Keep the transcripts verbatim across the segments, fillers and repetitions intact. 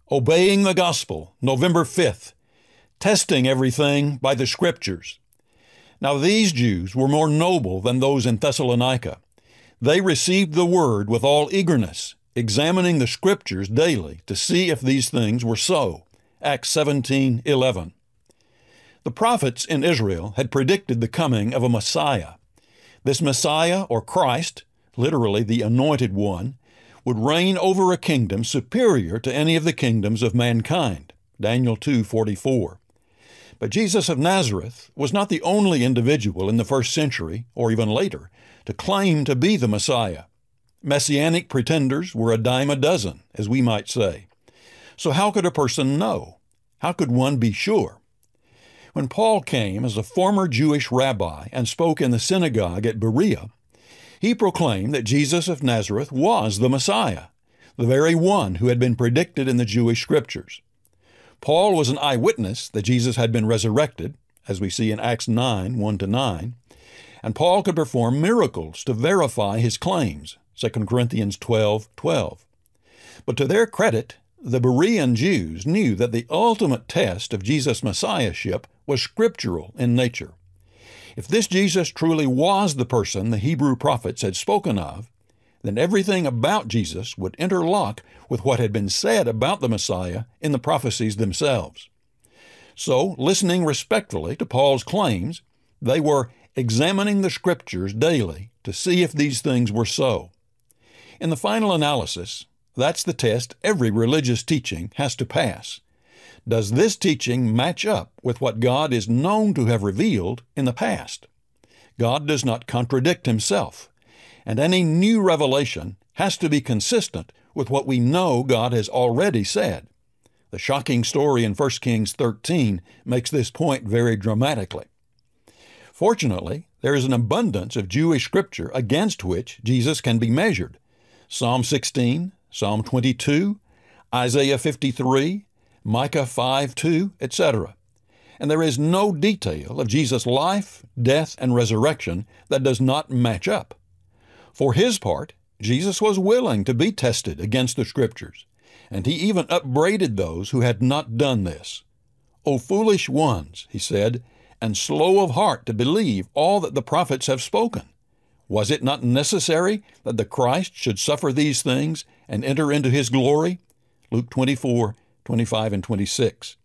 Obeying the Gospel, November fifth. Testing everything by the Scriptures. Now these Jews were more noble than those in Thessalonica. They received the Word with all eagerness, examining the Scriptures daily to see if these things were so. Acts seventeen eleven. The prophets in Israel had predicted the coming of a Messiah. This Messiah, or Christ, literally the Anointed One, would reign over a kingdom superior to any of the kingdoms of mankind. Daniel two forty-four. But Jesus of Nazareth was not the only individual in the first century, or even later, to claim to be the Messiah. Messianic pretenders were a dime a dozen, as we might say. So how could a person know? How could one be sure? When Paul came as a former Jewish rabbi and spoke in the synagogue at Berea, he proclaimed that Jesus of Nazareth was the Messiah, the very one who had been predicted in the Jewish Scriptures. Paul was an eyewitness that Jesus had been resurrected, as we see in Acts nine, one to nine, and Paul could perform miracles to verify his claims, Second Corinthians twelve twelve. But to their credit, the Berean Jews knew that the ultimate test of Jesus' messiahship was scriptural in nature. If this Jesus truly was the person the Hebrew prophets had spoken of, then everything about Jesus would interlock with what had been said about the Messiah in the prophecies themselves. So, listening respectfully to Paul's claims, they were examining the Scriptures daily to see if these things were so. In the final analysis, that's the test every religious teaching has to pass. Does this teaching match up with what God is known to have revealed in the past? God does not contradict himself, and any new revelation has to be consistent with what we know God has already said. The shocking story in First Kings thirteen makes this point very dramatically. Fortunately, there is an abundance of Jewish scripture against which Jesus can be measured. Psalm sixteen, Psalm twenty-two, Isaiah fifty-three, Micah five two, et cetera. And there is no detail of Jesus' life, death, and resurrection that does not match up. For his part, Jesus was willing to be tested against the Scriptures, and he even upbraided those who had not done this. O foolish ones, he said, and slow of heart to believe all that the prophets have spoken. Was it not necessary that the Christ should suffer these things and enter into his glory? Luke twenty-four, twenty-five and twenty-six.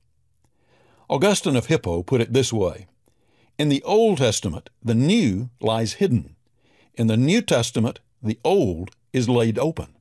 Augustine of Hippo put it this way: in the Old Testament, the new lies hidden. In the New Testament, the old is laid open.